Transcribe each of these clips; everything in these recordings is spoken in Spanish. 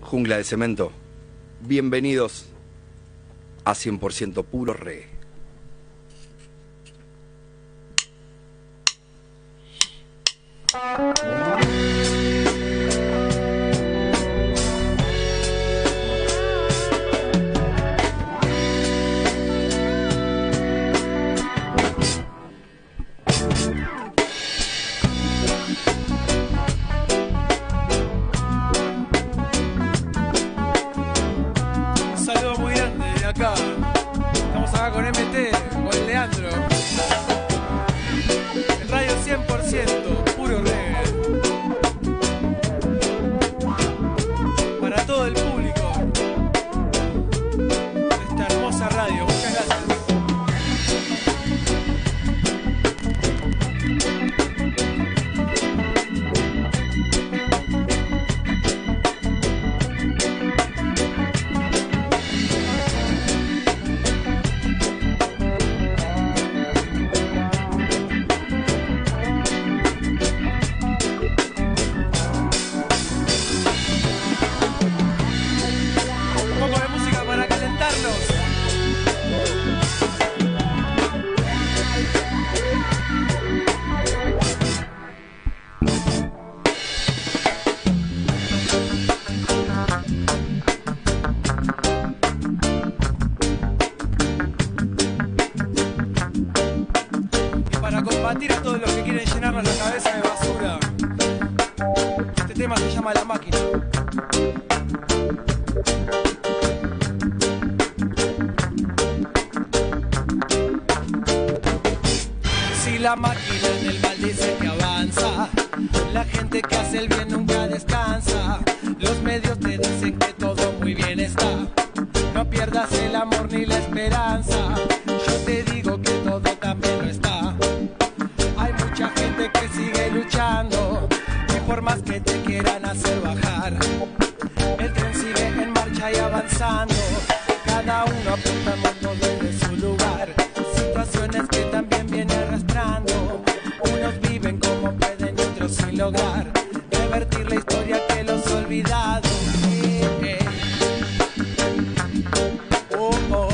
Jungla de Cemento, bienvenidos a 100% Puro Reggae. Estamos acá con MT, con Leandro. El radio 100%, puro reggae. Para todo el público de esta hermosa radio. Muchas gracias. Combatir a todos los que quieren llenarnos la cabeza de basura. Este tema se llama La Máquina. Si la máquina del mal dice que avanza, la gente que hace el bien nunca descansa. Los medios te dicen que todo muy bien está. No pierdas el amor ni la esperanza. Yo te digo que todo también lo está. Hay mucha gente que sigue luchando y por más que te quieran hacer bajar, el tren sigue en marcha y avanzando. Cada uno apunta al mundo desde su lugar. Situaciones que también viene arrastrando. Unos viven como pueden y otros sin lograr revertir la historia que los ha olvidado. Oh, oh.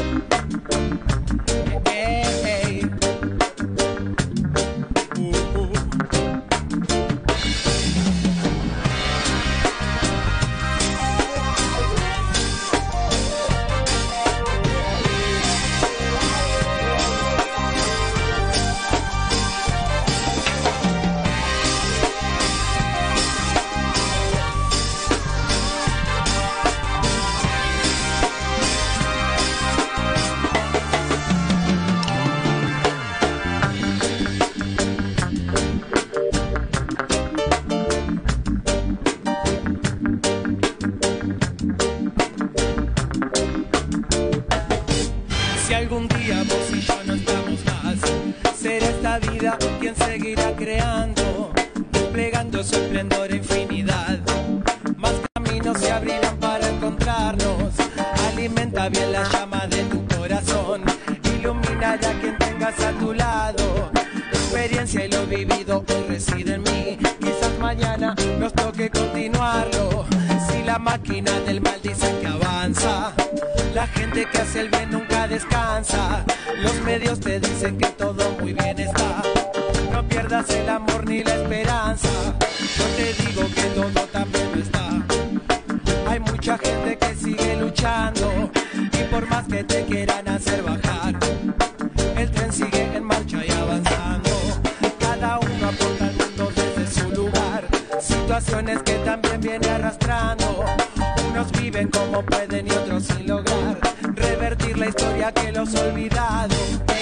Si algún día vos y yo no estamos más, será esta vida quien seguirá creando, desplegando su esplendor e infinidad. Más caminos se abrirán para encontrarnos. Alimenta bien la llama de tu corazón, iluminará a quien tengas a tu lado. Tu experiencia y lo vivido hoy reside en mí. Quizás mañana nos toque continuarlo. Si la máquina del mal dice que avanza, la gente que hace el bien nunca descansa. Los medios te dicen que todo muy bien está. No pierdas el amor ni la esperanza. Yo te digo que todo también lo está. Hay mucha gente que sigue luchando y por más que te quieran hacer bajar, el tren sigue en marcha y avanzando. Cada uno aporta al mundo desde su lugar. Situaciones que también viene arrastrando. Unos viven como pueden y otros sin lograr revertir la historia que los ha olvidado.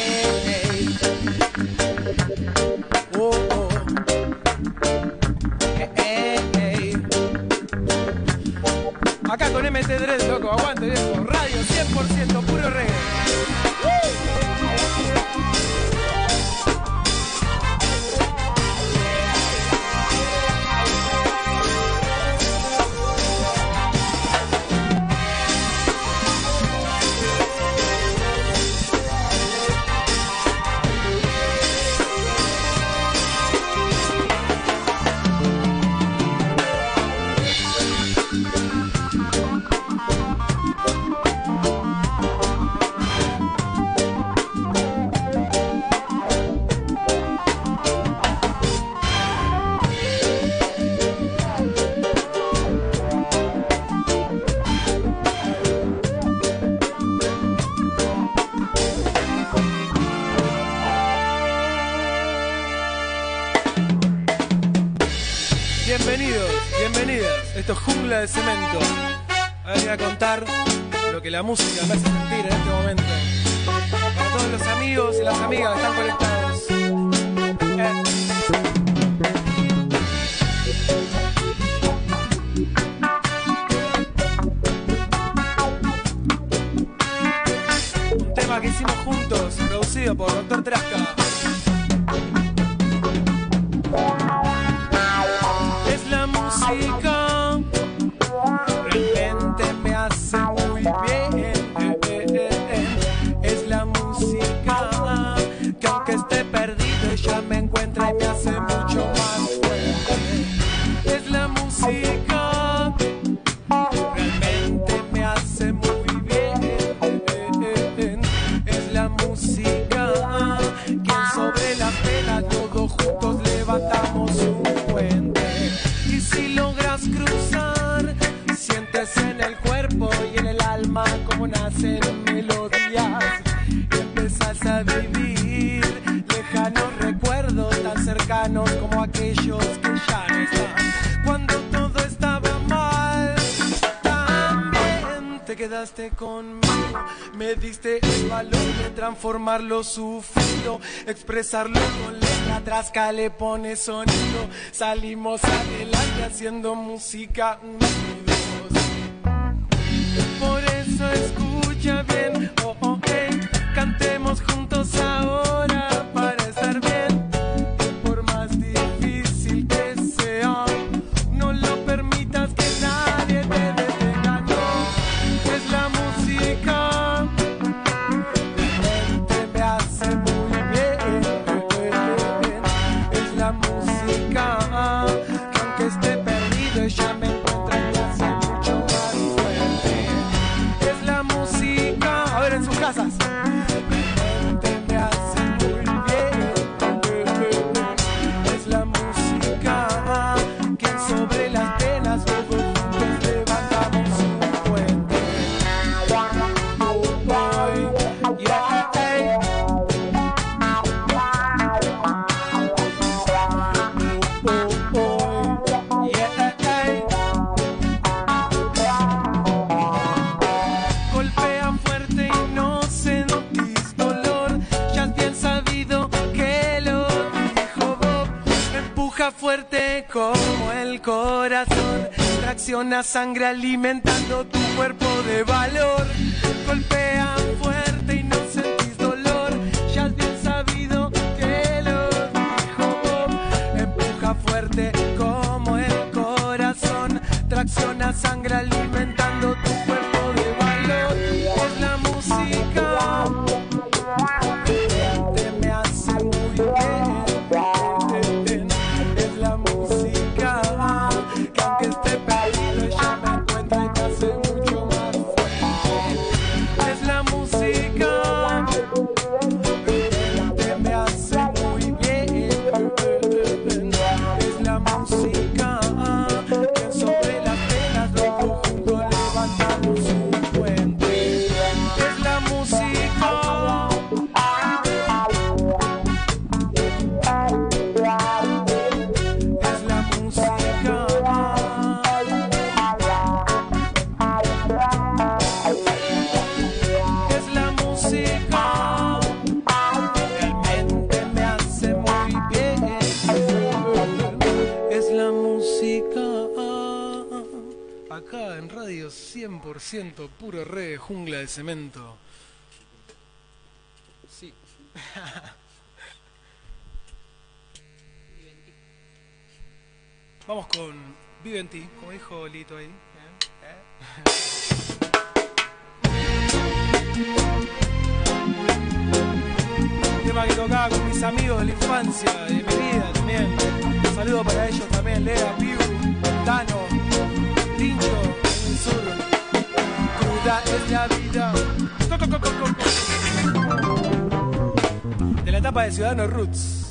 Oh, oh. Acá con MT3, loco, aguante viejo. Radio 100% puro reggae. Jungla de Cemento. Voy a contar lo que la música me hace sentir en este momento. Para todos los amigos y las amigas que están conectados. Un tema que hicimos juntos, producido por Dr. Trasca. Es la música, realmente me hace muy bien. Es la música que aunque esté perdido ella me encuentra y me hace mucho más fuerte. Es la música, realmente me hace muy bien. Es la música que sobre la pena todos juntos levantamos un puente. Y si logras cruzar, sientes en el cuerpo y en el alma como nacen melodías. Y empezás a vivir lejanos recuerdos tan cercanos como aquellos que ya no están. Cuando todo estaba mal, también te quedaste conmigo. Me diste el valor de transformar lo sufrido, expresarlo con letra, Trasca le pone sonido. Salimos adelante haciendo música unidos. Por eso escucha bien, oh, oh, hey. Cantemos juntos ahora para estar bien. Y por más difícil que sea, no lo permitas que nadie te detenga, no. Es la música, realmente me hace muy bien. Es la música que aunque esté perdido ella me encuentra y me hace mucho más fuerte. Es la música, a ver en sus casas. Realmente me hace muy bien. Es la música que sobre las penas todos juntos levantamos un puente. Golpea fuerte y no sentís dolor. Ya es bien sabido que lo dijo Bob. Empuja fuerte como el corazón. Tracciona sangre alimentando tu cuerpo de valor. Golpea fuerte y no sentís dolor. Ya es bien sabido que lo dijo Bob. Empuja fuerte como el corazón. Tracciona sangre alimentando tu cuerpo de valor. Es la música, realmente me hace muy bien. Es la música que aunque esté perdido ella me encuentra y me hace mucho más fuerte. Es la música, realmente me hace muy bien. Es la música que sobre las penas los juntos levantamos un puente. Es la música, es la música, es la música, realmente me hace muy bien. Es la música, acá en radio 100% puro reggae, Jungla de Cemento. Sí. Vamos con Vive en ti, como dijo Lito ahí. Un tema que tocaba con mis amigos de la infancia, de mi vida también. Un saludo para ellos también, Lea, Piu, Tano, Tincho, en el sur. Cruda es la vida. De la etapa de Ciudadanos Roots.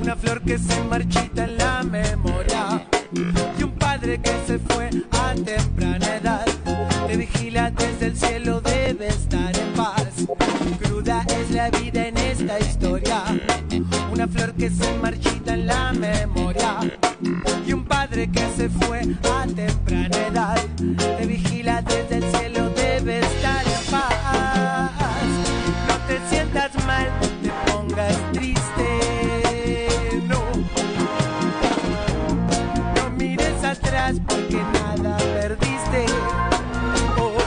una flor que se marchita en la memoria y un padre que se fue a temprana edad. Te vigila desde el cielo, debe estar en paz. Cruda es la vida en esta historia, una flor que se marchita en la memoria y un padre que se fue a temprana edad. Te vigila desde el cielo, debe estar en paz. No te sientas mal, no te pongas triste, no. No mires atrás porque nada perdiste, oh.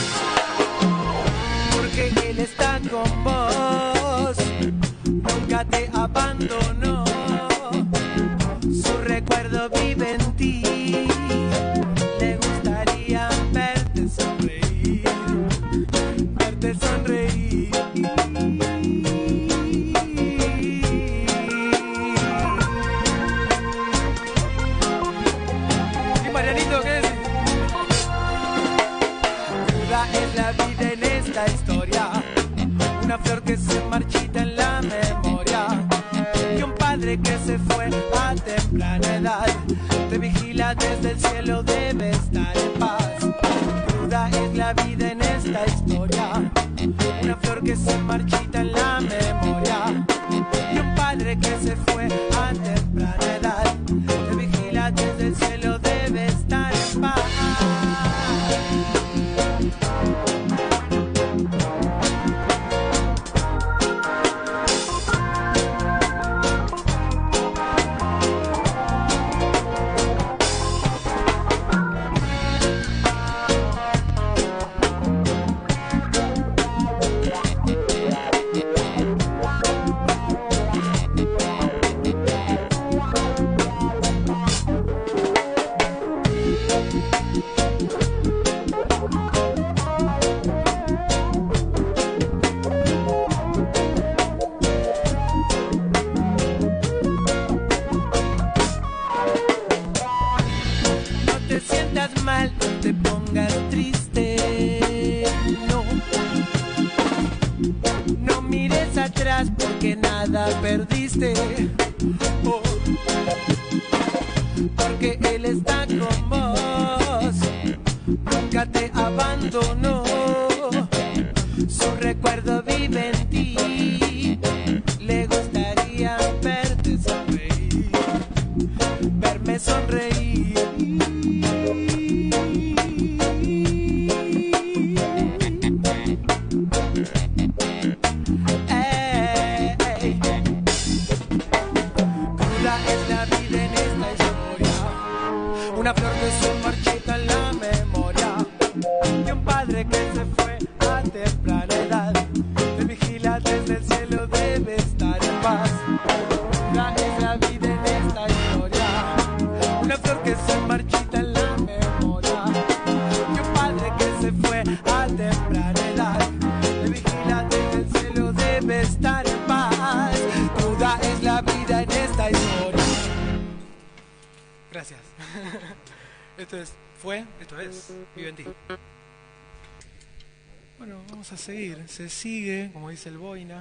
Porque Él está con vos, nunca te abandonó. Su recuerdo vive en ti, le gustaría verte sonreír, verte sonreír. ¿Y Marianito qué es? Cruda es la vida en esta historia, una flor que se marchita en la memoria y un padre que se fue a temprana edad. Te vigila desde el cielo, debe estar en paz. Cruda es la vida en esta historia, una flor que se marchita en la memoria y un padre que se fue a temprana edad. Te vigila desde el cielo, debe estar en paz. Porque nada perdiste, oh. Porque Él está con vos, nunca te abandonó. Su recuerdo vive en ti, le gustaría verte sonreír, verme sonreír. Una flor que se marchita en la memoria y un padre que se fue a temprana edad. Te vigila desde el cielo, debe estar en paz. Cruda es la vida en esta historia, una flor que se marchita en la memoria y un padre que se fue a temprana edad. Te vigila desde el cielo, debe estar en paz. Cruda es la vida en esta historia. Gracias. Esto es Vive en ti. Bueno, vamos a seguir. Se sigue, como dice el Boina.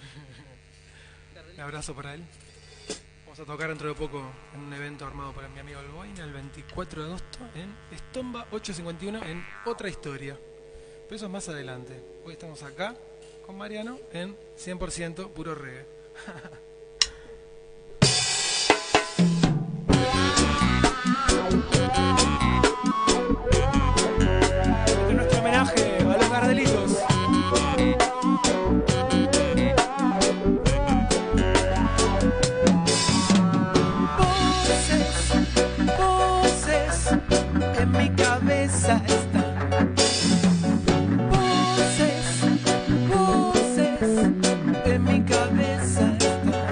Un abrazo para él. Vamos a tocar dentro de poco en un evento armado por mi amigo el Boina, el 24 de agosto, en Estomba 851, en Otra Historia. Pero eso es más adelante. Hoy estamos acá con Mariano en 100% puro reggae. En nuestro homenaje a los Gardelitos. Voces en mi cabeza están. Voces en mi cabeza están.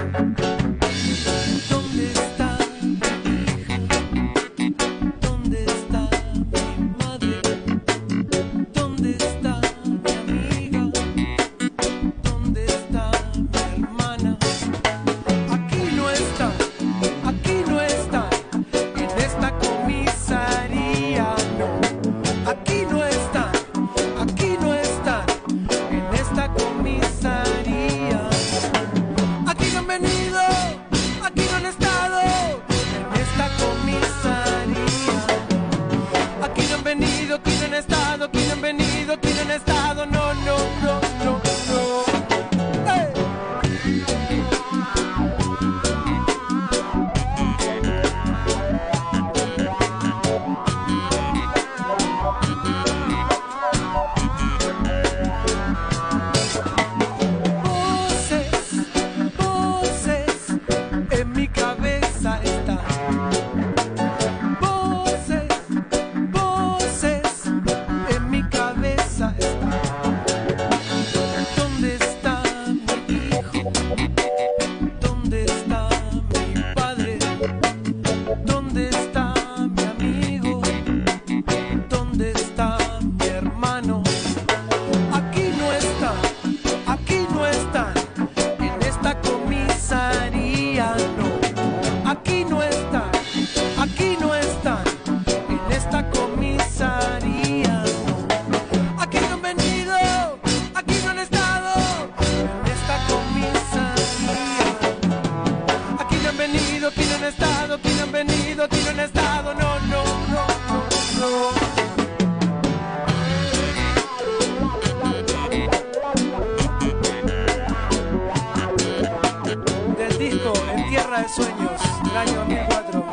Tierra de Sueños, del año 2004.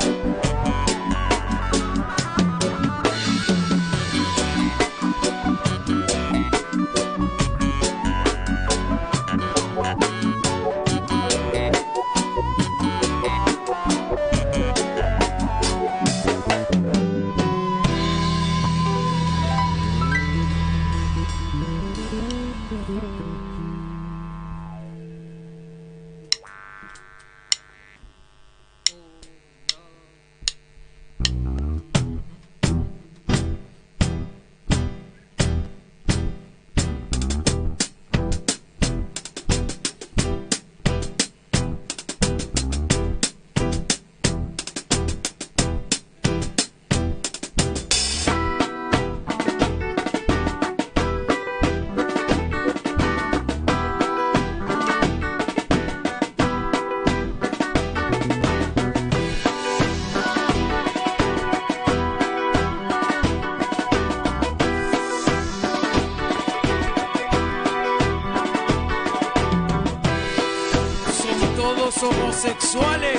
Homosexuales,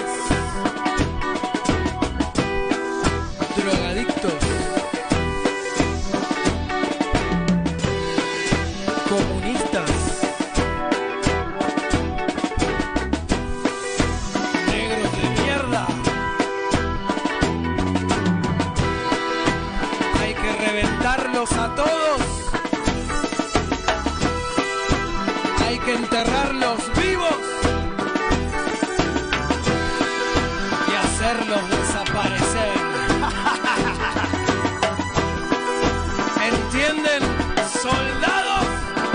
drogadictos, comunistas, negros de mierda. Hay que reventarlos a todos. Hay que enterrarlos vivos. Hacerlos desaparecer. ¿Entienden, soldados?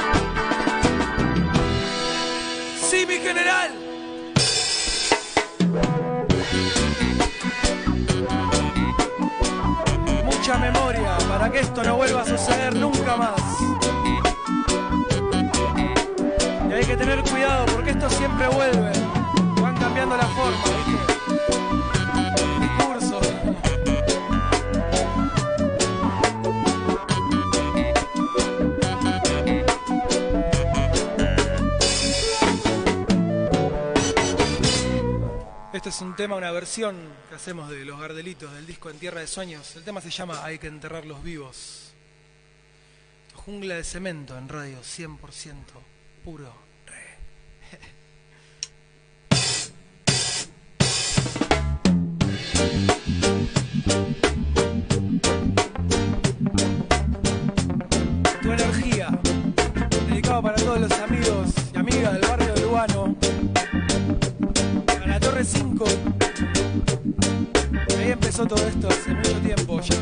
Sí, mi general. Mucha memoria para que esto no vuelva a suceder nunca más. Y hay que tener cuidado porque esto siempre vuelve. Van cambiando la forma, ¿viste? Este es un tema, una versión que hacemos de Los Gardelitos, del disco En Tierra de Sueños. El tema se llama Hay que enterrarlos vivos. Jungla de Cemento en radio 100% puro re. Tu energía, dedicado para todos los amigos y amigas del barrio de Lugano. La Torre 5. Ahí empezó todo esto hace mucho tiempo ya.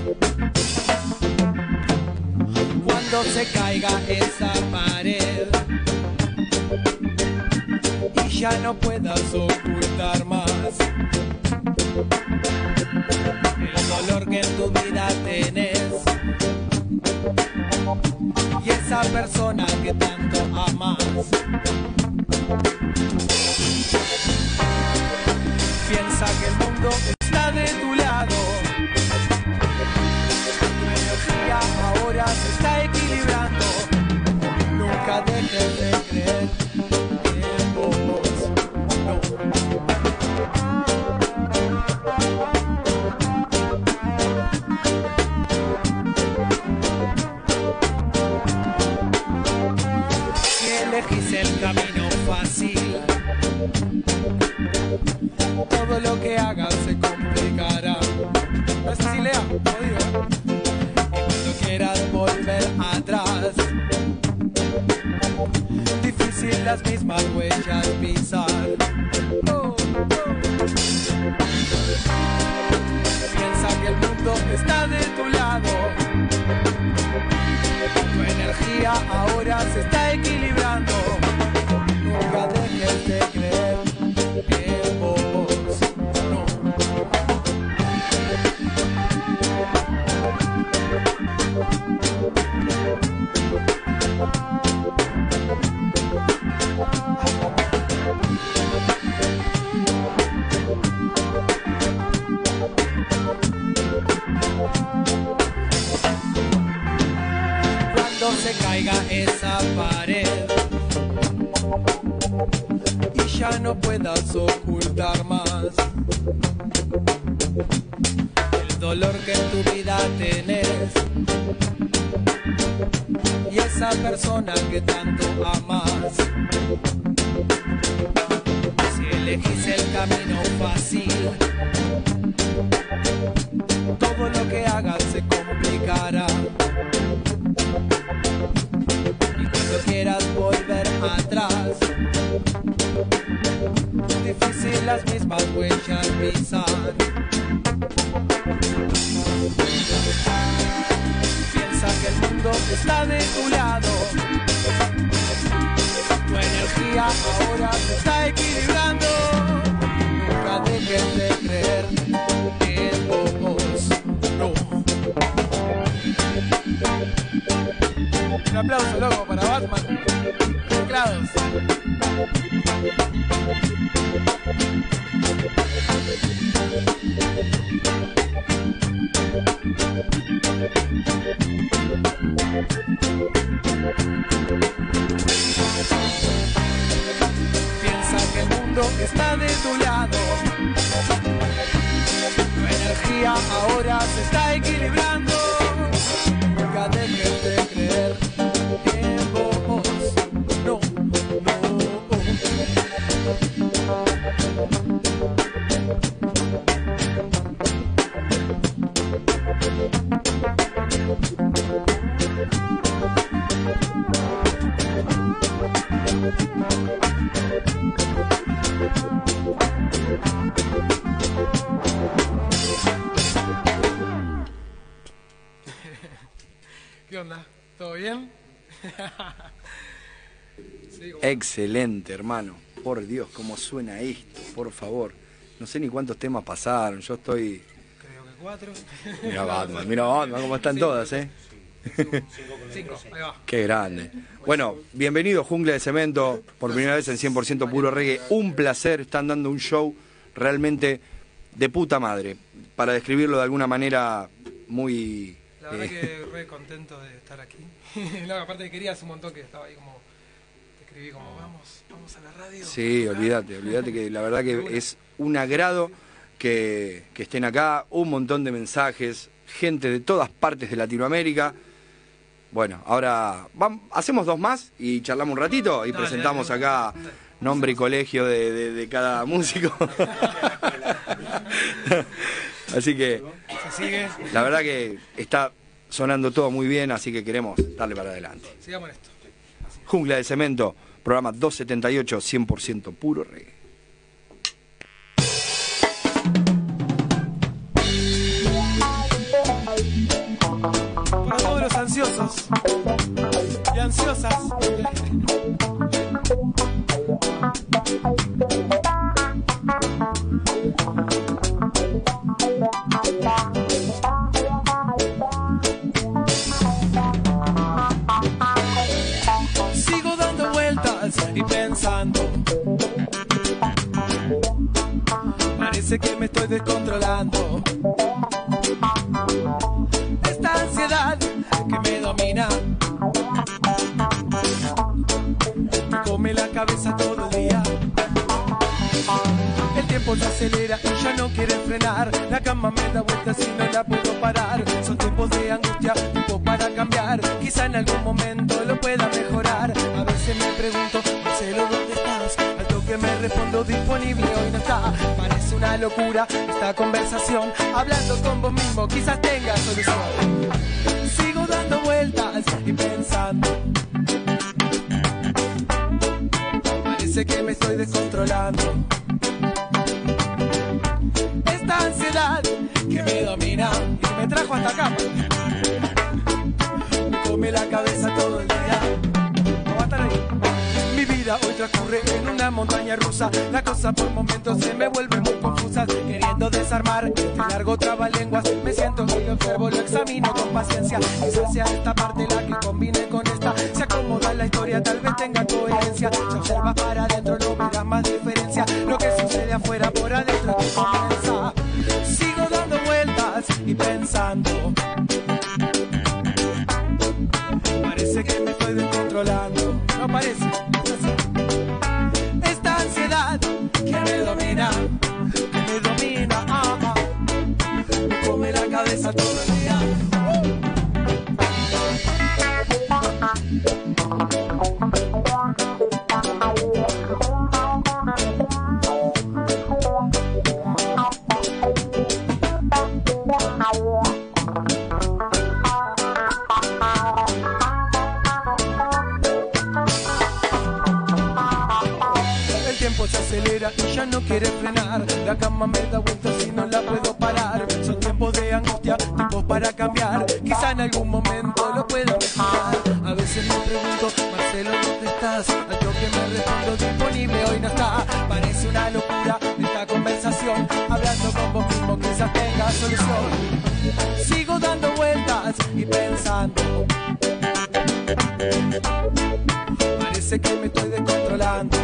Cuando se caiga esa pared y ya no puedas ocultar más el dolor que en tu vida tenés y esa persona que tanto amas. Piensa que el mundo está de tu lado. Tu energía ahora se está equilibrando. Nunca dejes de creer en vos. Si elegís el camino fácil, todo lo que hagas se complicará. No sé si lea, lo digo. Y cuando quieras volver atrás, difícil las mismas huellas pisar. Piensa que el mundo está de tu lado. Tu energía ahora se está equilibrando. Nunca dejes de creer en vos. Cuando se caiga esa pared y ya no puedas ocultar más la persona que tanto amas. Si elegís el camino fácil, todo lo que hagas se complicará. Y cuando quieras volver atrás, difícil las mismas huellas pisar. Piensa que el mundo está de tu lado. Tu energía ahora se está equilibrando. Nunca dejes de creer en vos. No. Un aplauso, loco, para Batman. Teclados. Piensa que el mundo está de tu lado. Tu energía ahora se está equilibrando. Nunca dejes de creer en vos. No, no. ¿Qué onda? ¿Todo bien? Sí, Excelente, hermano. Por Dios, cómo suena esto, por favor. No sé ni cuántos temas pasaron, yo estoy... creo que 4. Mira Batman, cómo están todas, ¿eh? 5, ahí va. Qué grande. Bueno, bienvenido Jungla de Cemento, por primera vez en 100% puro reggae. Un placer, están dando un show realmente de puta madre. Para describirlo de alguna manera muy... La verdad que re contento de estar aquí. No, aparte querías un montón, que estaba ahí como... te escribí como, vamos a la radio. Sí, olvídate que la verdad que es un agrado que estén acá, un montón de mensajes, gente de todas partes de Latinoamérica. Bueno, ahora hacemos 2 más y charlamos un ratito y presentamos acá nombre y colegio de cada músico. Así que Se sigue. la verdad que está sonando todo muy bien, así que queremos darle para adelante. Sigamos en esto. Jungla de Cemento, programa 278, 100% puro reggae. Para todos los ansiosos y ansiosas. Sigo dando vueltas y pensando. Parece que me estoy descontrolando. Esta ansiedad que me domina me come la cabeza todo el día. El tiempo se acelera y ya no quiere frenar. La cama me da vueltas y no la puedo parar. Son tiempos de angustia, tiempo para cambiar. Quizá en algún momento lo pueda mejorar. A veces me pregunto, Marcelo, ¿dónde estás? Al toque me respondo, disponible, hoy no está. Parece una locura esta conversación. Hablando con vos mismo, quizás tenga solución. Sigo dando vueltas y pensando. Parece que me estoy descontrolando. Esta ansiedad que me domina y me trajo hasta acá. Me come la cabeza todo el día. No va a estar ahí. Mi vida hoy transcurre en una montaña rusa. Las cosas por momentos se me vuelven muy confusas. Queriendo desarmar este largo trabalenguas. Me siento y lo observo, lo examino con paciencia. Quizás sea esta parte la que combine con esta. Se acomoda la historia, tal vez tenga coherencia. Si observas para adentro no verás más diferencia. Lo que sucede afuera por adentro es que comienza. Sigo dando vueltas y pensando. Parece que me estoy descontrolando. No parece, es así. Esta ansiedad que me domina, me come la cabeza todo el día. ella no quiere frenar. La cama me da vueltas y no la puedo parar. Son tiempos de angustia, tiempos para cambiar. Quizá en algún momento lo pueda mejorar. A veces me pregunto, Marcelo, ¿dónde estás? Al toque me respondo, disponible hoy no está. Parece una locura esta conversación. Hablando con vos mismo quizás tenga solución. Sigo dando vueltas y pensando. Parece que me estoy descontrolando.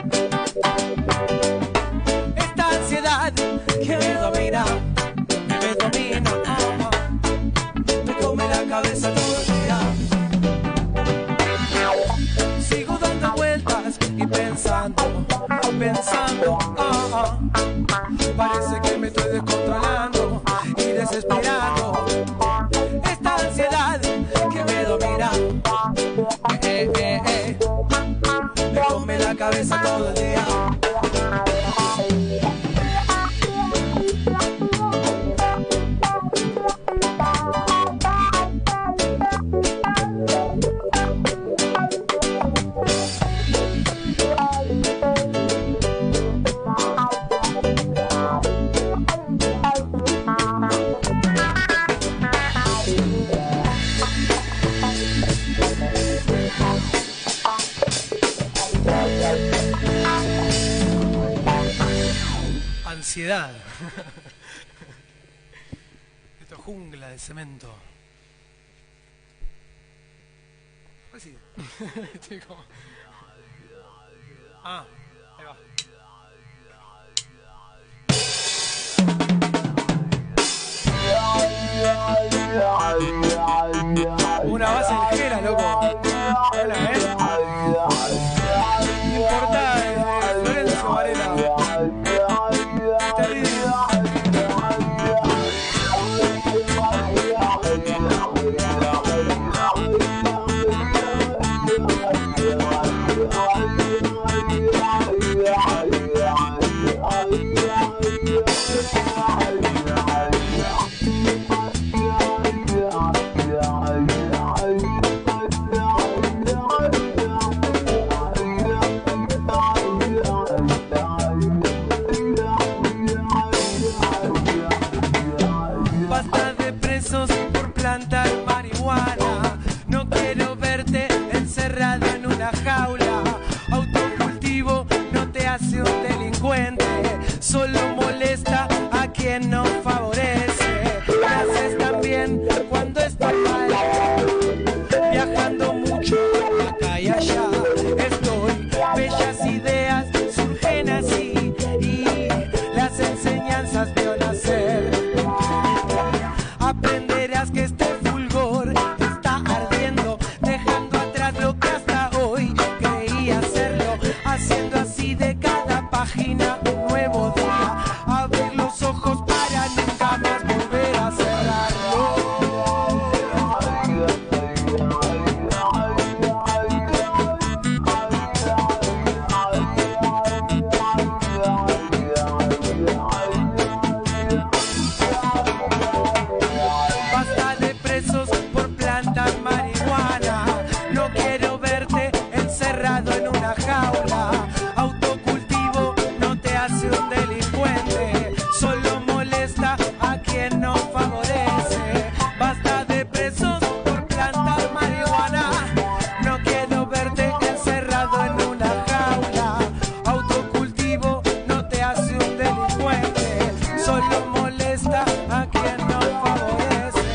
Esta ansiedad que me domina, me come la cabeza todo el día. Sigo dando vueltas y pensando, parece que me estoy descontrolando y desesperando. Esta ansiedad que me domina, me come la cabeza todo el día. Ansiedad. Esto es jungla de cemento. Pues sí. Estoy como... Ah, ahí va. Una base ligera, loco. Hola, no importa, Lorenzo Varela. Solo molesta a quien no favorece. Me haces también cuando estoy mal, viajando mucho acá y allá. Estoy, bellas ideas surgen así y las enseñanzas veo nacer. Aprenderás que este fulgor está ardiendo, dejando atrás lo que hasta hoy creía hacerlo, haciendo así de cada página un nuevo día. Abrir los ojos para nunca más volver a cerrarlo. Basta de presos por plantar marihuana. No quiero verte encerrado en una jaula. Autocultivo no te hace un delincuente, solo molesta a quien no favorece. Basta de presos por plantar marihuana. No quiero verte encerrado en una jaula. Autocultivo no te hace un delincuente, solo molesta a quien no favorece.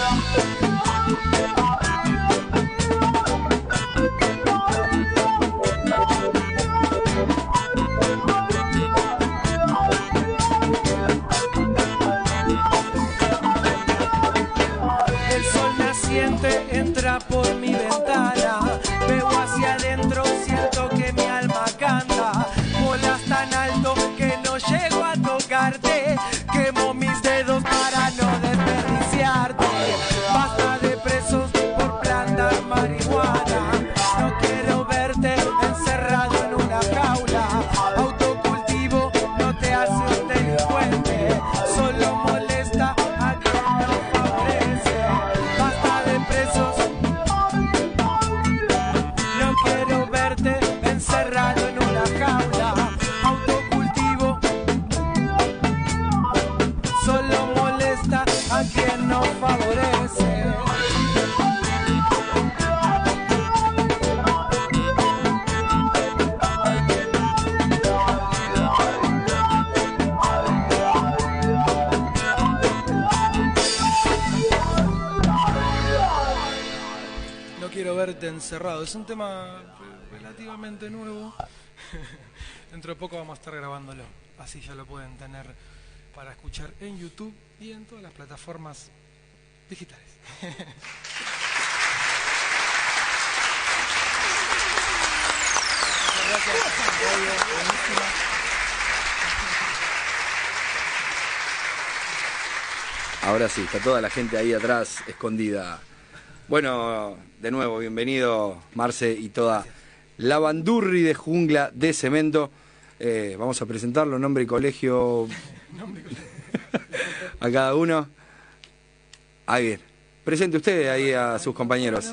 El sol naciente entra por mi ventana. Veo hacia adentro, siento que mi alma canta. Volas tan alto que no llego a tocarte. Quemo mis dedos para no desperdiciarte. Basta de presos por plantar marihuana. No quiero verte encerrado en una jaula. Autocultivo no te hace un delincuente, solo molesta a quien no favorece. Basta de presos. No quiero verte encerrado en una jaula. Autocultivo favorece. No quiero verte encerrado. Es un tema relativamente nuevo. Dentro de poco vamos a estar grabándolo. Así ya lo pueden tener para escuchar en YouTube y en todas las plataformas digitales. Muchas gracias. Buenísima. Ahora sí, está toda la gente ahí atrás, escondida. Bueno, de nuevo, bienvenido Marce y toda la bandurri de Jungla de Cemento. Vamos a presentarlo, nombre y colegio a cada uno. Ahí bien. Presente usted ahí a sus compañeros.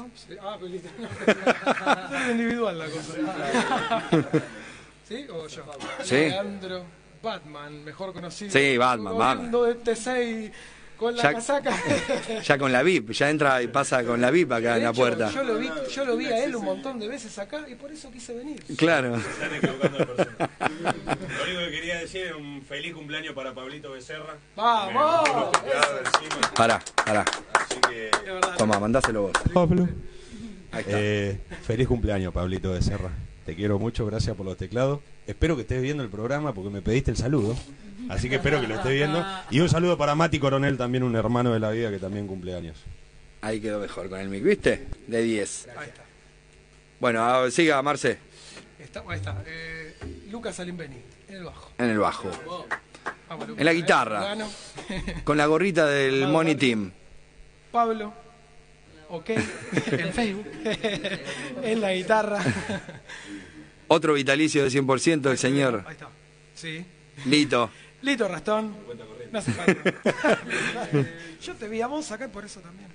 Es individual la cosa. ¿Sí o yo? Sí. Leandro Batman, mejor conocido. Sí, Batman. Corriendo de T6 con la casaca. Ya con la VIP, ya entra y pasa con la VIP acá De en la hecho, puerta. Yo lo vi a él un montón de veces acá y por eso quise venir. Claro. Se están equivocando de persona. Lo único que quería decir es un feliz cumpleaños para Pablito Becerra. ¡Vamos! Pará. Así que... Toma, mandáselo vos. Pablo. Ahí está. Feliz cumpleaños, Pablito Becerra. Te quiero mucho, gracias por los teclados. Espero que estés viendo el programa porque me pediste el saludo. Así que espero que lo estés viendo. Y un saludo para Mati Coronel, también un hermano de la vida que también cumple años. Ahí quedó mejor con el mic, ¿viste? De 10. Ahí está. Bueno, siga, Marce. Ahí está. Lucas Alimbeni, en el bajo. En el bajo. Vamos, Lucas, En la guitarra. Gano. Con la gorrita del Money Team. Pablo. Ok. En Facebook. En la guitarra. Otro vitalicio de 100%, el señor Ahí está. Sí. Lito. Lito Rastón. No hace falta. Yo te vi a vos acá y por eso también.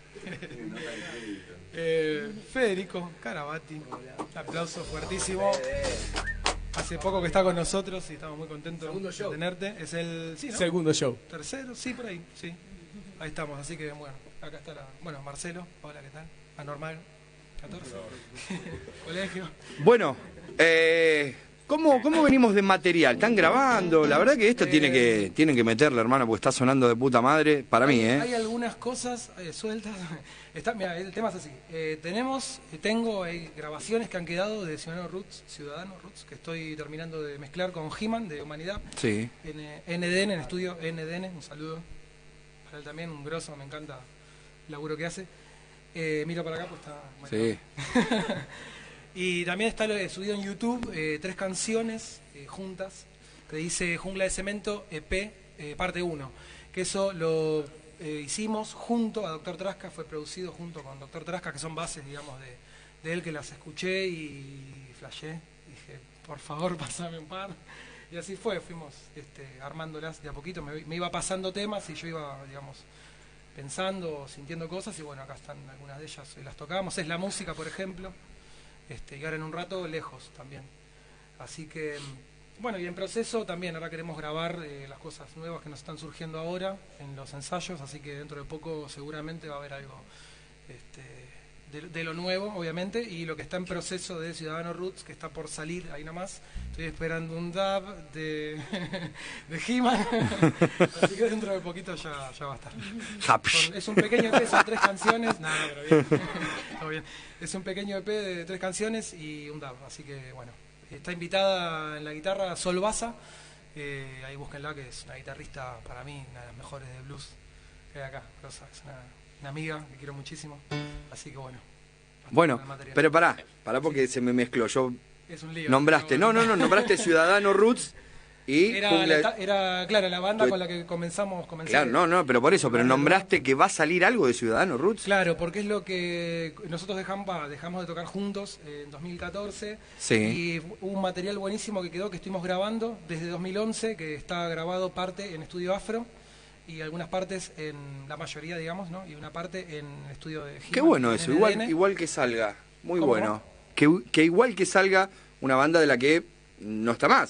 Federico Carabati. Aplauso fuertísimo. Hace poco que está con nosotros y estamos muy contentos de tenerte. Es el segundo show. Tercero, sí, por ahí, sí. Ahí estamos, así que bueno, acá está Marcelo. Hola, ¿qué tal? Anormal. 14. Colegio. Bueno, ¿cómo venimos de material? ¿Están grabando? La verdad que esto tienen que meterle, hermano, porque está sonando de puta madre. Para mí, Hay algunas cosas sueltas. Mira, el tema es así. Tengo grabaciones que han quedado de Ciudadano Roots, que estoy terminando de mezclar con He-Man de Humanidad. Sí. En EDN, en estudio NDN, un saludo. Para él también, un grosso, me encanta el laburo que hace. Miro para acá, pues está... Bueno. Sí. Y también está subido en YouTube 3 canciones juntas, que dice Jungla de Cemento EP parte 1, que eso lo hicimos junto a Dr. Trasca, fue producido junto con Dr. Trasca, que son bases, digamos, de él, que las escuché y flashé, dije, por favor, pasame un par, y así fuimos armándolas de a poquito, me iba pasando temas y yo iba, digamos, pensando, sintiendo cosas, y bueno, acá están algunas de ellas, las tocábamos, es la música, por ejemplo, y ahora en un rato lejos también. Así que, bueno, y en proceso también, ahora queremos grabar las cosas nuevas que nos están surgiendo ahora en los ensayos, así que dentro de poco seguramente va a haber algo de lo nuevo, obviamente, y lo que está en proceso de Ciudadano Roots, que está por salir ahí nomás. Estoy esperando un dub de He-Man, así que dentro de poquito ya va a estar. Es un pequeño EP, son 3 canciones, nada, pero bien. Todo bien. Es un pequeño EP de 3 canciones y un dub, así que bueno. Está invitada en la guitarra Sol Baza, ahí búsquenla, que es una guitarrista para mí, una de las mejores de blues que hay acá, Rosa, es una amiga que quiero muchísimo, así que bueno. Bueno, pero pará porque se me mezcló. Yo es un lío, nombraste, nombraste Ciudadano Roots y era claro, la banda con la que comencé. Claro, pero por eso, pero nombraste que va a salir algo de Ciudadano Roots. Claro, porque es lo que nosotros dejamos de tocar juntos en 2014. Sí. Y hubo un material buenísimo que quedó, que estuvimos grabando desde 2011, que está grabado parte en Estudio Afro y algunas partes en la mayoría, digamos, ¿no? Y una parte en el estudio de He-Man. Qué bueno eso, NDN. igual que salga, muy ¿Cómo bueno. Que igual que salga una banda de la que no está más.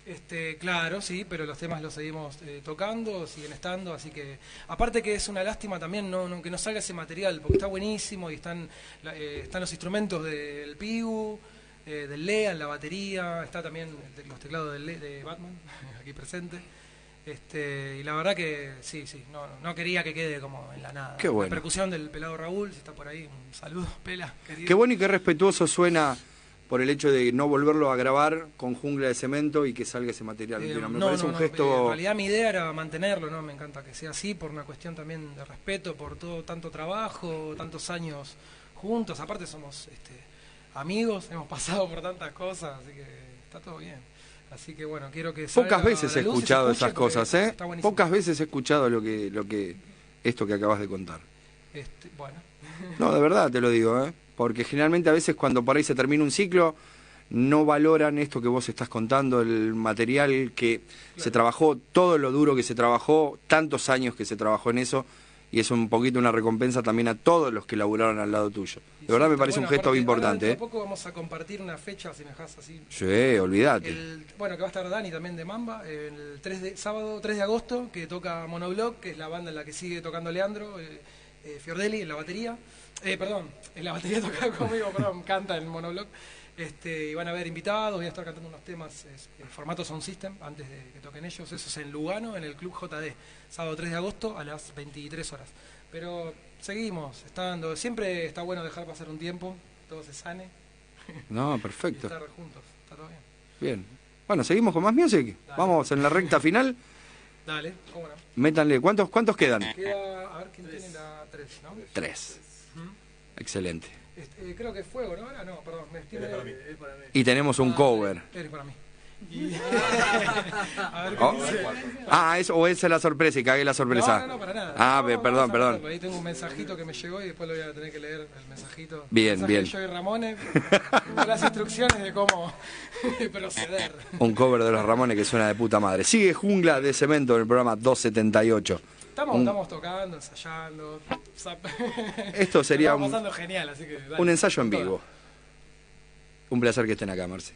Claro, sí, pero los temas los seguimos tocando, siguen estando, así que aparte que es una lástima también que no salga ese material, porque está buenísimo y están los instrumentos del Pigu, del Lea en la batería, está también los teclados de Batman aquí presente. Y la verdad que sí, no quería que quede como en la nada. Qué bueno. La percusión del pelado Raúl, si está por ahí, un saludo, Pela, querido. Qué bueno y qué respetuoso suena por el hecho de no volverlo a grabar con Jungla de Cemento y que salga ese material. Me parece un gesto... En realidad mi idea era mantenerlo, ¿no? Me encanta que sea así, por una cuestión también de respeto, por todo tanto trabajo, tantos años juntos. Aparte somos amigos, hemos pasado por tantas cosas, así que está todo bien. Así que bueno, quiero que salga Pocas veces a la he luz y se escuchado escuche esas cosas, ¿eh? está buenísimo. Pocas veces he escuchado esto que acabas de contar. Bueno. No, de verdad te lo digo, ¿eh? Porque generalmente a veces cuando por ahí se termina un ciclo, no valoran esto que vos estás contando, el material que se trabajó, todo lo duro que se trabajó, tantos años que se trabajó en eso, y es un poquito una recompensa también a todos los que laburaron al lado tuyo. De verdad me parece un gesto importante, ¿eh? Dentro de poco vamos a compartir una fecha, si me dejas así. Sí, olvídate. Bueno, que va a estar Dani también de Mamba, el sábado 3 de agosto, que toca Monoblock, que es la banda en la que sigue tocando Leandro Fiordelli en la batería. En la batería toca conmigo, canta en Monoblock. Y van a haber invitados, voy a estar cantando unos temas en formato Sound System antes de que toquen ellos. Eso es en Lugano, en el Club JD, sábado 3 de agosto a las 23 horas. Pero seguimos estando, siempre está bueno dejar pasar un tiempo, todo se sane. No, perfecto. Y estar juntos, está todo bien. Bien. Bueno, seguimos con más music. Dale. Vamos en la recta final. Dale, cómo no. Métanle, ¿cuántos quedan? Queda, a ver quién tiene la 3, ¿no? 3. Excelente. Creo que es Fuego, ¿no? Ahora no, perdón. Es para mí. Y tenemos un cover. Es para mí. A ver Oh. qué dice. O esa es la sorpresa y cagué la sorpresa. No, para nada. Ah, No, perdón, vamos a perdón. verlo. Ahí tengo un mensajito que me llegó y después lo voy a tener que leer, el mensajito. Bien, Mensaje bien. de Joey Ramones, con las instrucciones de cómo proceder. Un cover de los Ramones que suena de puta madre. Sigue Jungla de Cemento en el programa 278. Estamos tocando, ensayando. Esto sería Estamos pasando genial, así que dale, un ensayo en con toda. vivo. Un placer que estén acá, Marce.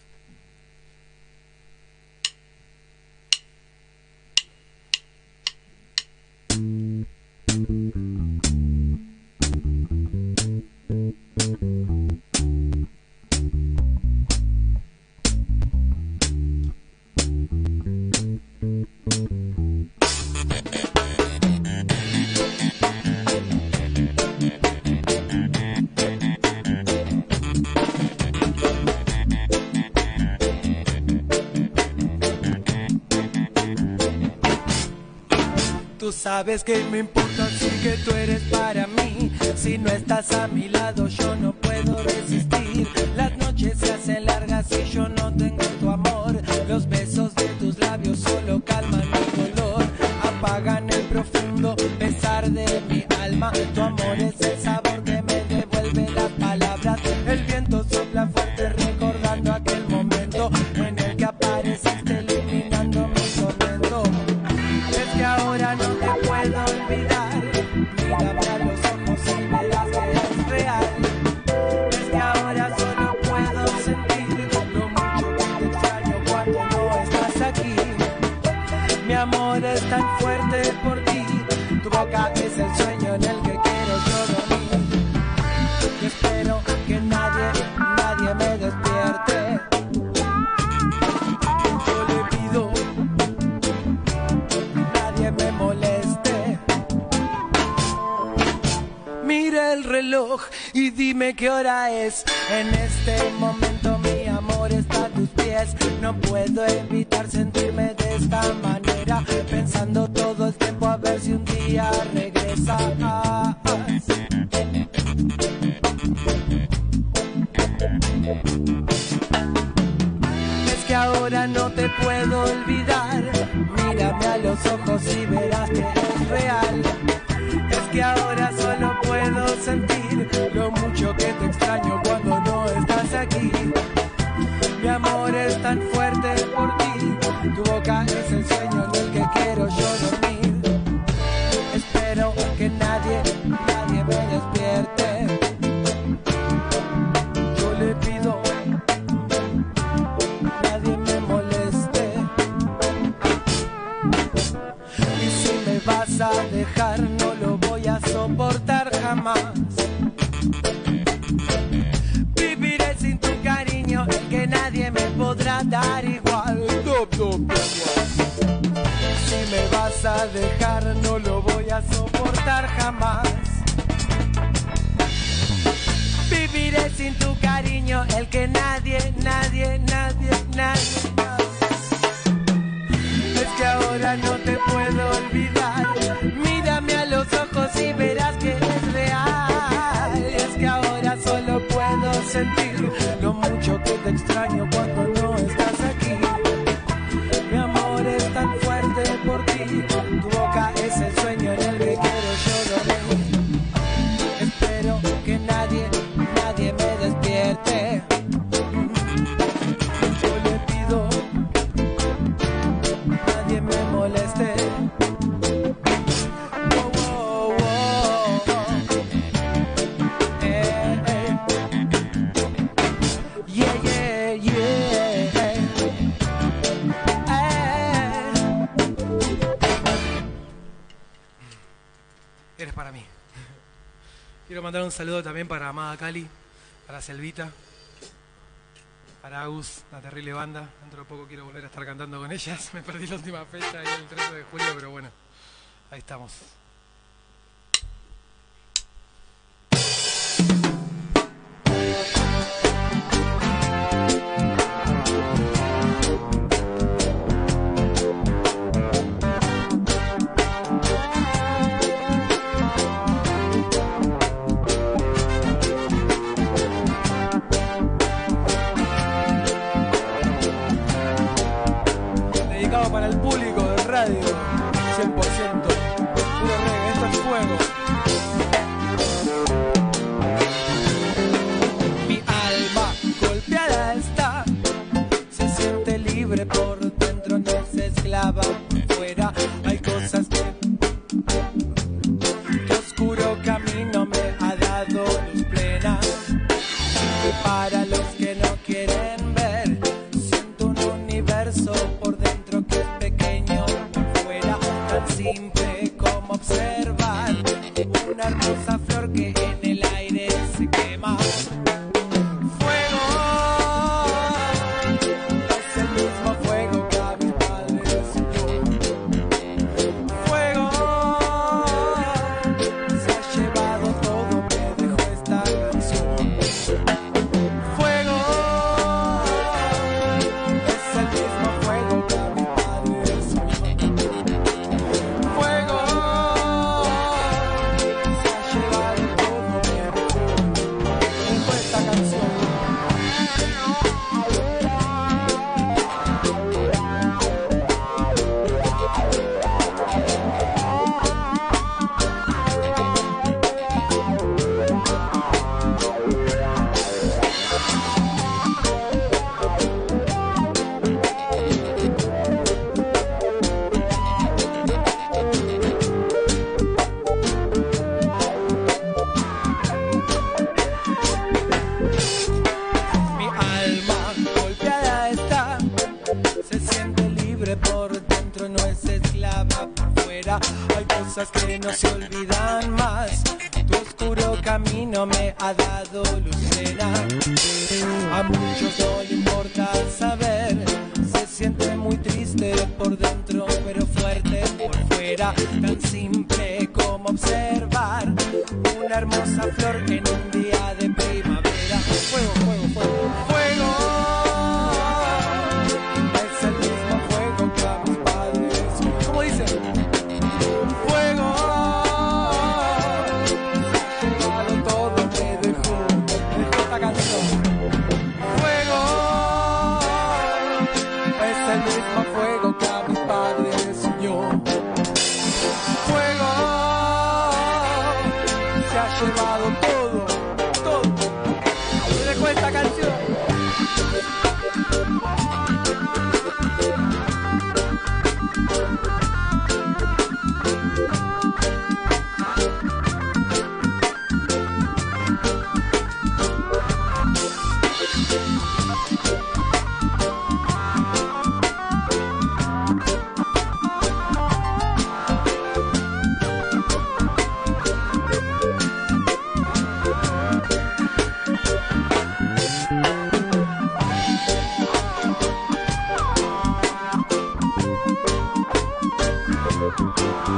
Tú sabes que me importa, sí que tú eres para mí. Si no estás a mi lado yo no puedo resistir. Las noches se hacen largas y yo no tengo tu amor. Los besos de tus labios solo calman mi dolor. Apagan el profundo pesar de mi alma. Tu amor es el sabor que me devuelve las palabras. El viento sopla fuerte recordando aquel momento en el que apareciste iluminando mi tormento. Es que ahora no te puedo olvidar. Mírame a los ojos y verás que es real. Es que ahora solo puedo sentir lo mucho que te extraño cuando no estás aquí. Mi amor es tan fuerte por ti. Tu boca es el sueño en el que quiero yo dormir. Y espero que nadie me despierte. Yo le pido nadie me moleste. Mira el reloj y dime qué hora es. En este momento mi amor está a tus pies. No puedo evitar sentirme de esta manera, pensando todo el tiempo a ver si un día regresas. Es que ahora no te puedo olvidar. Mírame a los ojos y verás que es real. Es que ahora solo puedo sentir lo mucho que te extraño cuando no estás aquí. Mi amor es tan fuerte por ti. Tu boca es el sueño en el que quiero yo dormir. Espero que nadie me despierte. Yo le pido nadie me moleste. vas a dejar, no lo voy a soportar jamás. Viviré sin tu cariño, el que nadie me podrá dar igual. Si me vas a dejar, no lo voy a soportar jamás. Viviré sin tu cariño, el que nadie. Es que ahora no te puedo olvidar. Mírame a los ojos y verás que es real. Es que ahora solo puedo sentir lo mucho que te extraño cuando no estás aquí. Mi amor es tan fuerte por ti. Tu boca es el sueño en el que quiero yo dormir. Espero que nadie me despierte. Yo le pido, nadie me moleste. Oh, oh, oh. Yeah, yeah, yeah. Eres para mí. Quiero mandar un saludo también para Amada Cali, para Selvita, para Agus, la terrible banda. Dentro de poco quiero volver a estar cantando con ellas. Me perdí la última fecha ahí el 13 de julio, pero bueno, ahí estamos. Para el público de radio, 100%, puro reggae, esto es fuego. Mi alma golpeada está, se siente libre por dentro, no es esclava por fuera. Hay cosas que oscuro camino me ha dado luz plena. Y para los que no quieren ver, siento un universo por dentro que es pequeño por fuera, tan simple como observar una hermosa flor que en el aire se quema. Fuego es el mismo fuego que a mis padres dio. Fuego se ha llevado todo, me dejó esta canción. Fuego es el mismo fuego que a mis padres dio. Fuego se ha llevado todo, me dejó esta canción. Mi alma golpeada está, se siente libre por dentro, no es esclava por fuera. Hay cosas que no se olvidan más, tu oscuro camino me ha dado luz plena. A muchos no le importa saber, se siente muy triste por dentro pero fuerte por fuera, tan simple como observar una hermosa flor en un día de primavera. Fuego, fuego, fuego, fuego es el mismo fuego que a mis padres. ¿Cómo dice? Fuego se ha llevado todo, me dejó esta canción. Fuego es el mismo fuego que a mis padres unió. Fuego se ha llevado todo, todo. Me dejó esta canción.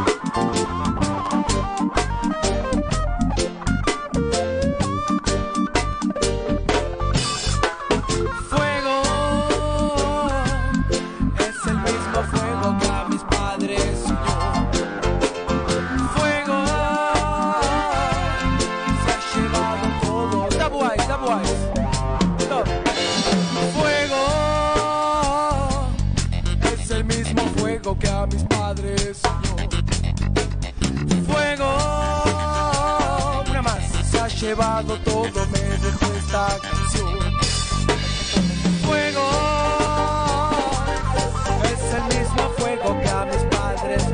Llevado todo, me dejó esta canción. Fuego es el mismo fuego que a mis padres,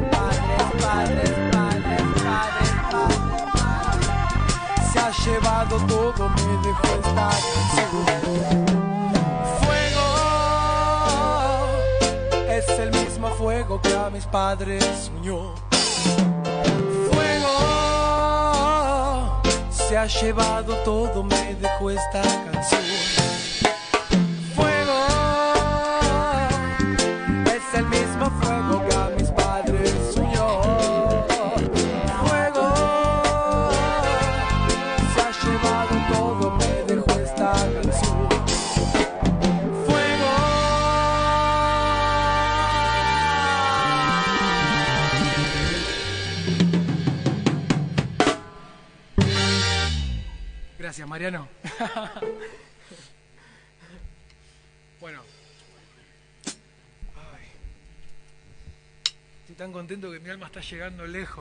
se ha llevado todo, me dejó esta canción. Fuego es el mismo fuego que a mis padres unió. Se ha llevado todo, me dejó esta canción. Fuego es el mismo fuego que a mis padres unió. Fuego se ha llevado todo, me dejó esta canción. Fuego. Gracias, Mariano. Bueno. Ay. Estoy tan contento que mi alma está llegando lejos.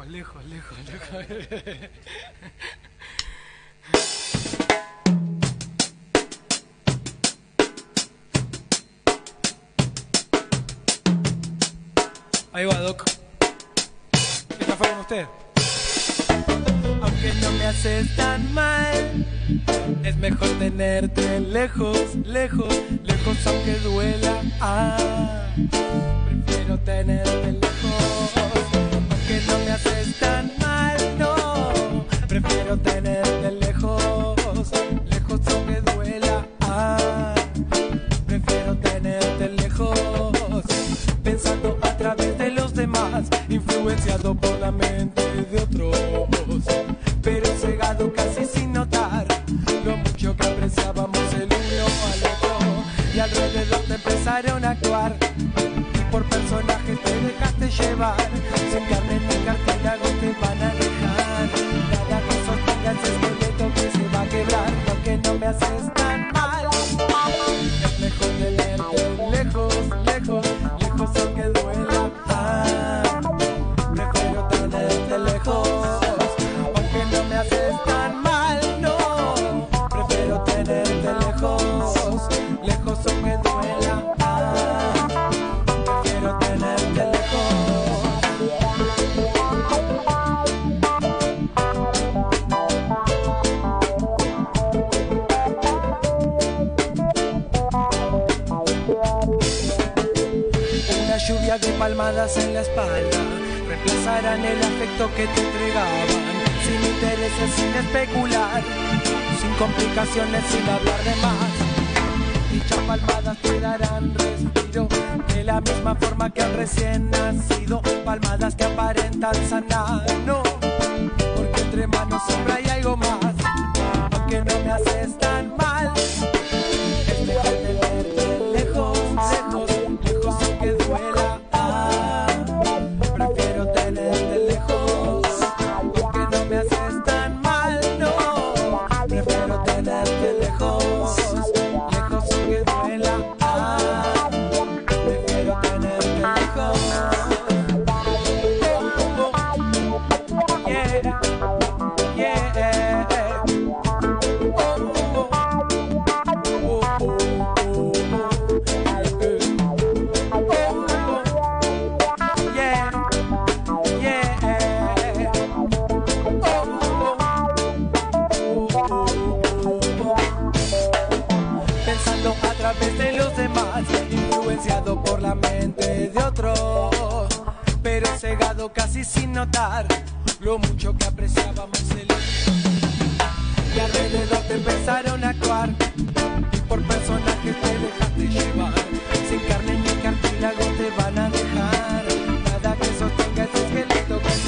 Ahí va, Doc. ¿Qué tal fue con usted? Aunque no me haces tan mal, es mejor tenerte lejos, aunque duela. Prefiero tenerte lejos. Aunque no me haces tan mal, no. Prefiero tenerte lejos, aunque duela. Prefiero tenerte lejos. Pensando a través de los demás, influenciado por la mente de otros, pero cegado casi sin notar lo mucho que apreciábamos el uno al otro. Y alrededor te empezaron a actuar, y por personajes te dejaste llevar. Sin carne ni cartílago te van a dejar. Nada que sostenga ese esqueleto que se va a quebrar. Aunque no me haces tan mal, es mejor tenerte lejos, aunque duela. Prefiero tenerte lejos. Aunque duela, prefiero tenerte lejos. Una lluvia de palmadas en la espalda reemplazarán el afecto que te entregaban, sin intereses, sin especular, sin complicaciones, sin hablar de más. Dichas palmadas te darán respiro, de la misma forma que al recién nacido. Palmadas que aparentan sanar, no, porque entre manos siempre hay algo más. Aunque no me haces tan mal, es mejor tenerte lejos, aunque duela. Prefiero tenerte lejos. Aunque no me haces tan mal, no, prefiero tenerte lejos. Que duela, prefiero tenerte lejos. Pensando a través de los demás, influenciado por la mente de otro, pero cegado casi sin notar lo mucho que apreciábamos el otro. Y alrededor te empezaron a actuar, y por personajes te dejaste llevar. Sin carne ni cartílago te van a dejar. Nada que sostenga ese esqueleto que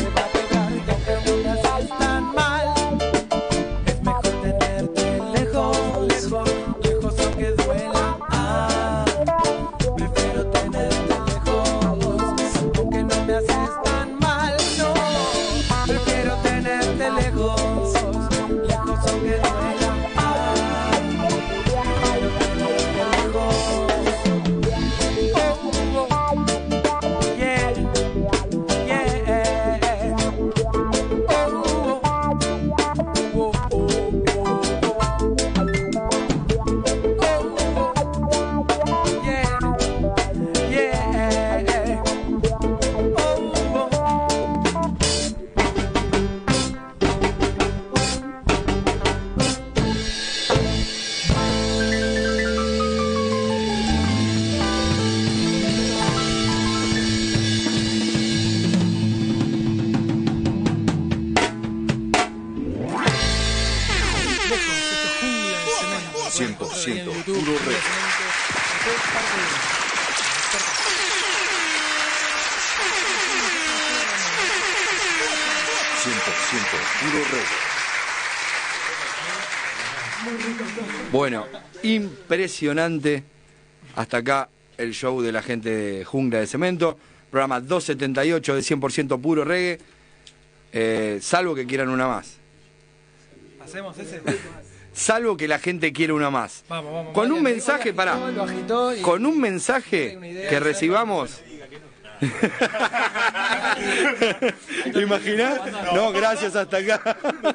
pueden 100% encontrar ahí en YouTube, puro Jungla de reggae. Cemento, EP, parte 100% puro reggae. Bueno, impresionante. Hasta acá el show de la gente de Jungla de Cemento. Programa 278 de 100% puro reggae. Salvo que quieran una más. ¿Hacemos ese? Salvo que la gente quiera una más. Vamos. Con un Marian, mensaje, hoy pará. lo agitó y- Con un mensaje una idea, que recibamos. ¿Te imaginas? No, gracias, hasta acá.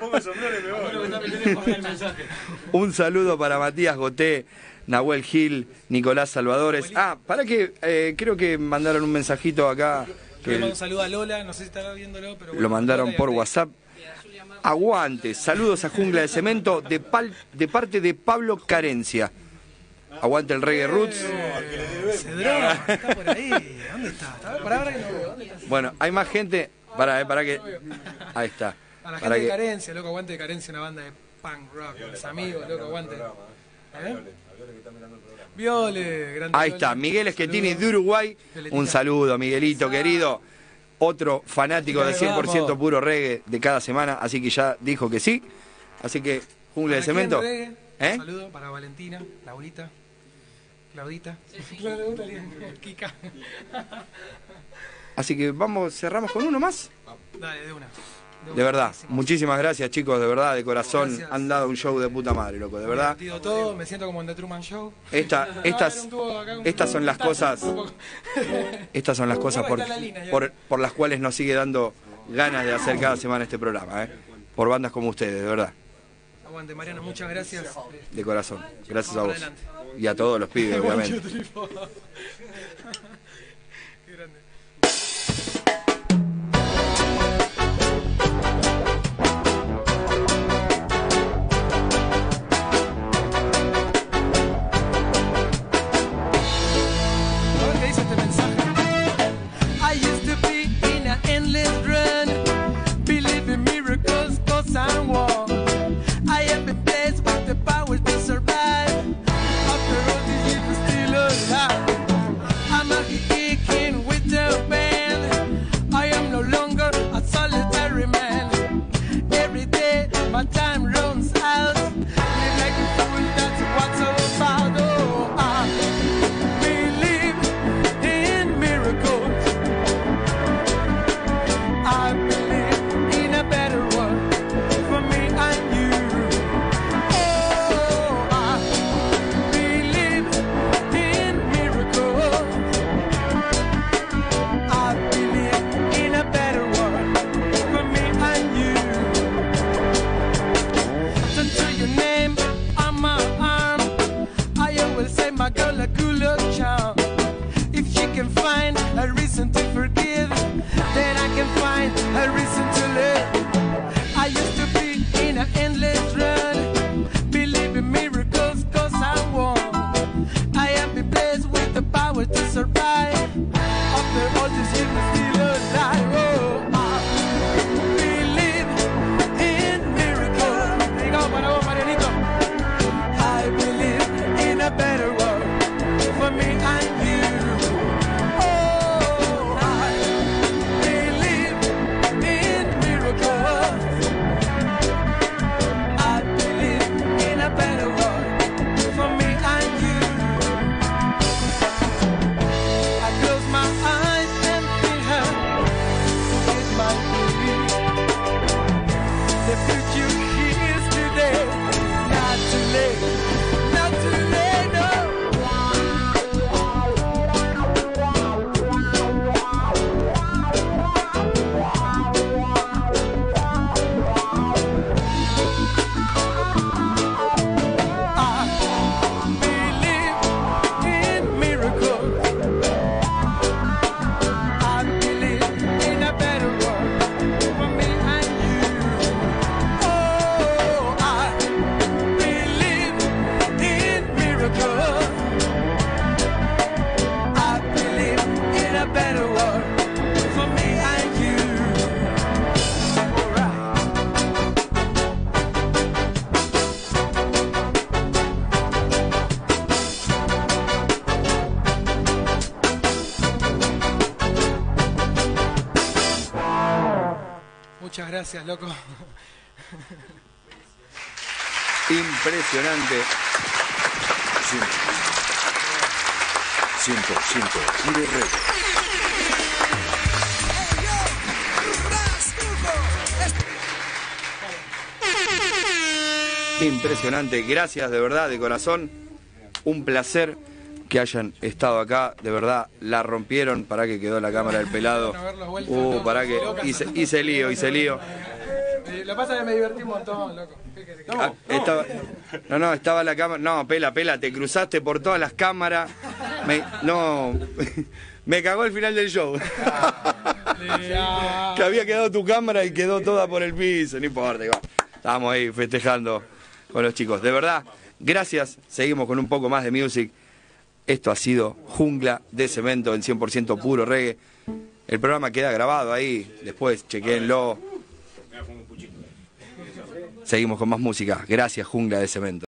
Un saludo para Matías Goté, Nahuel Gil, Nicolás Salvadores. Para que creo que mandaron un mensajito acá. Le mando Que un saludo a Lola, no sé si estará viéndolo, pero lo bueno, mandaron Lola y por a Rey. WhatsApp. Aguante, saludos a Jungla de Cemento de parte de Pablo Carencia. Aguante el reggae roots. Cedrón, está por ahí. ¿Dónde está? Para ahora que no veo. ¿Dónde está? Bueno, hay más gente. para que. Ahí está. A la gente Para de que, Carencia, loco, aguante de Carencia, una banda de punk rock, mis amigos, loco, aguante. Viole, grande. ahí Viole. está, Miguel Schettini Saludos. de Uruguay. Violetita. Un saludo, Miguelito querido. Otro fanático de 100% puro reggae de cada semana. Así que ya dijo que sí. Así que, Jungla de ¿Para quién Cemento. reggae? ¿Eh? Un saludo para Valentina, Laurita, Claudita, Kika. Así que cerramos con uno más. Dale, de una. De verdad, muchísimas gracias, chicos, de verdad, de corazón. Gracias. Han dado un show de puta madre, loco, de Muy verdad. divertido todo, me siento como en The Truman Show. Estas son las cosas. Estas son las cosas por las cuales nos sigue dando ganas de hacer cada semana este programa, por bandas como ustedes, de verdad, Aguante, Mariano, muchas gracias. de corazón. Gracias a Vamos vos. adelante. Y a todos los pibes, obviamente. Qué grande. A ver qué dice este mensaje. I used to be in an endless run, believe in miracles, cause I'm one. I have been blessed with the power to survive. After all these years, I'm still alive. I'm a Muchas gracias, loco. Impresionante. 100% puro reggae. Impresionante, gracias de verdad, de corazón. Un placer que hayan estado acá, de verdad, la rompieron. Para que quedó la cámara del pelado. Para que hice lío. Lo que pasa es que me divertí un montón, loco. Estaba la cámara. No, pela, te cruzaste por todas las cámaras. Me cagó el final del show. Que había quedado tu cámara y quedó toda por el piso, no importa. Estábamos ahí festejando con los chicos. De verdad, gracias. Seguimos con un poco más de music. Esto ha sido Jungla de Cemento en 100% puro reggae. El programa queda grabado ahí. Después chequéenlo. Seguimos con más música. Gracias, Jungla de Cemento.